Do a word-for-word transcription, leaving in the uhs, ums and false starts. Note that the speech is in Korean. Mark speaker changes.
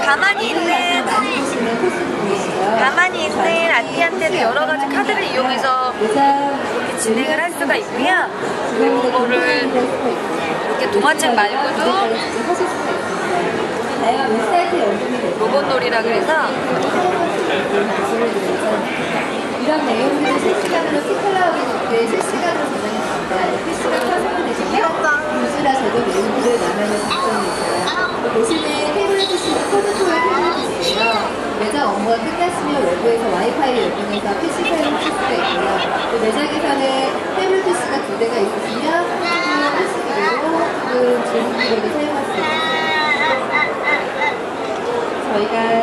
Speaker 1: 가만히 있는 가만히 있는 아띠한테도 여러 가지 카드를 이용해서 이렇게 진행을 할 수가 있고요. 그리고 이거를 이렇게 동화책 말고도 로봇놀이라 그래서
Speaker 2: 이런 내용들을 실시간으로 피클라우드에 실시간으로 저장했습니다. 피씨가 켜서면 되시면 유즈라 저도 내용들을 나면서 작성이 있어요. 대신에 태블릿 피씨는 코드토의 태블릿 피씨고요. 매장 업무가 끝났으면 외부에서 와이파이를 이용해서 피씨 사용을 할 수가 있고요. 또 매장에서는 태블릿 피씨가 두 대가 있으시면 피씨기로 혹은 질문기로도 사용할 수 있습니다. 저희가